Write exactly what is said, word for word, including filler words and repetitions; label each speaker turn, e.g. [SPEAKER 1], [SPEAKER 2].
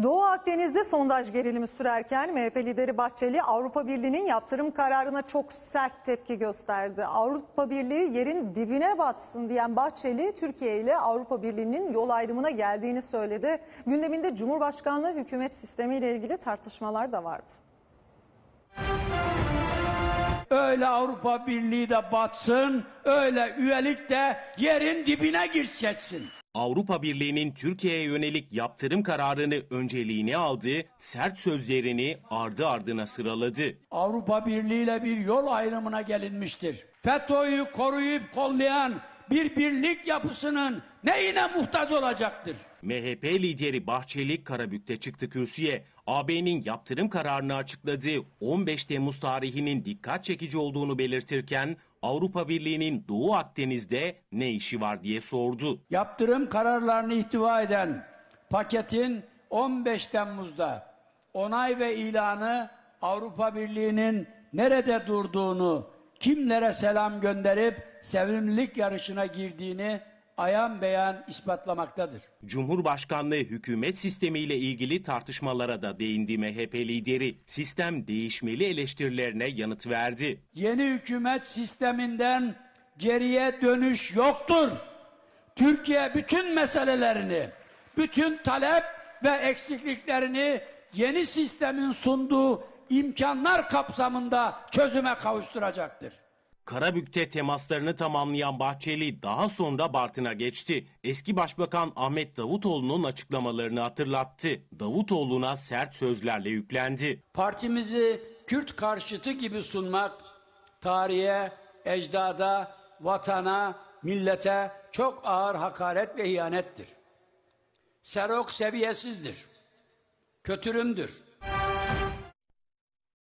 [SPEAKER 1] Doğu Akdeniz'de sondaj gerilimi sürerken M H P lideri Bahçeli Avrupa Birliği'nin yaptırım kararına çok sert tepki gösterdi. Avrupa Birliği yerin dibine batsın diyen Bahçeli, Türkiye ile Avrupa Birliği'nin yol ayrımına geldiğini söyledi. Gündeminde Cumhurbaşkanlığı hükümet sistemi ile ilgili tartışmalar da vardı.
[SPEAKER 2] Öyle Avrupa Birliği de batsın, öyle üyelik de yerin dibine girsin.
[SPEAKER 3] Avrupa Birliği'nin Türkiye'ye yönelik yaptırım kararını önceliğine aldı, sert sözlerini ardı ardına sıraladı.
[SPEAKER 2] Avrupa Birliği ile bir yol ayrımına gelinmiştir. FETÖ'yü koruyup kollayan bir birlik yapısının neyine muhtaç olacaktır?
[SPEAKER 3] M H P lideri Bahçeli Karabük'te çıktı kürsüye. A B'nin yaptırım kararını açıkladığı on beş Temmuz tarihinin dikkat çekici olduğunu belirtirken Avrupa Birliği'nin Doğu Akdeniz'de ne işi var diye sordu.
[SPEAKER 2] Yaptırım kararlarını ihtiva eden paketin on beş Temmuz'da onay ve ilanı Avrupa Birliği'nin nerede durduğunu, kimlere selam gönderip sevimlilik yarışına girdiğini ayan beyan ispatlamaktadır.
[SPEAKER 3] Cumhurbaşkanlığı hükümet sistemiyle ilgili tartışmalara da değindi M H P lideri. Sistem değişmeli eleştirilerine yanıt verdi.
[SPEAKER 2] Yeni hükümet sisteminden geriye dönüş yoktur. Türkiye bütün meselelerini, bütün talep ve eksikliklerini yeni sistemin sunduğu imkanlar kapsamında çözüme kavuşturacaktır.
[SPEAKER 3] Karabük'te temaslarını tamamlayan Bahçeli daha sonra Bartın'a geçti. Eski Başbakan Ahmet Davutoğlu'nun açıklamalarını hatırlattı. Davutoğlu'na sert sözlerle yüklendi.
[SPEAKER 2] Partimizi Kürt karşıtı gibi sunmak tarihe, ecdada, vatana, millete çok ağır hakaret ve ihanettir. Serok seviyesizdir, kötürümdür.